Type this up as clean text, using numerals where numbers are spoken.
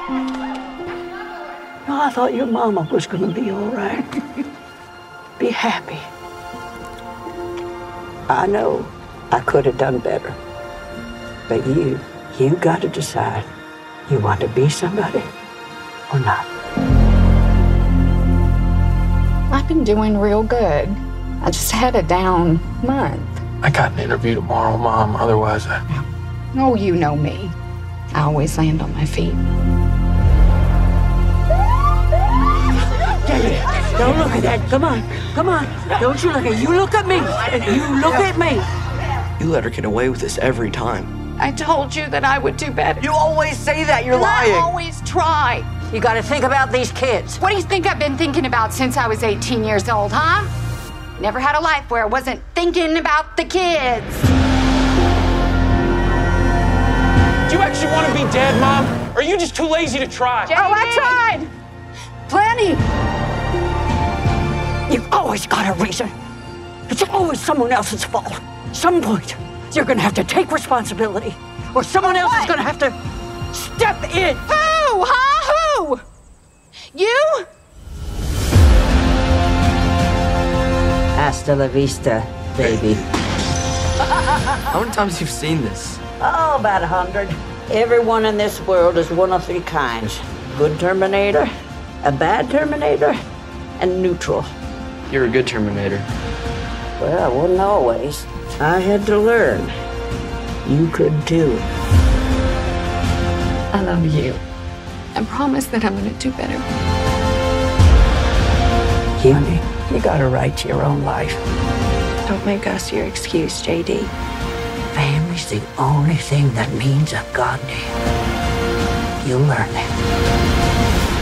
No, I thought your mama was gonna be all right. Be happy. I know I could have done better. But you got to decide. You want to be somebody or not? I've been doing real good. I just had a down month. I got an interview tomorrow, Mom. Otherwise, Oh, you know me. I always land on my feet. Don't look at that. Come on. Come on. Don't you look at you. Look at me. You look at me. You let her get away with this every time. I told you that I would do better. You always say that. You're And lying. I always try. You got to think about these kids. What do you think I've been thinking about since I was 18 years old, huh? Never had a life where I wasn't thinking about the kids. do you actually want to be dead, Mom? Or are you just too lazy to try? Oh, I tried. Plenty. You've always got a reason. It's always someone else's fault. Some point, you're gonna have to take responsibility, or someone else is gonna have to step in. Who? Huh? Who? You? Hasta la vista, baby. How many times have you seen this? Oh, about 100. Everyone in this world is one of three kinds. Good Terminator, a bad Terminator, and neutral. You're a good Terminator. Well, I wasn't always. I had to learn. You could too. I love you. I promise that I'm gonna do better. Honey, you got a right to your own life. Don't make us your excuse, JD. Family's the only thing that means a goddamn. You'll learn that.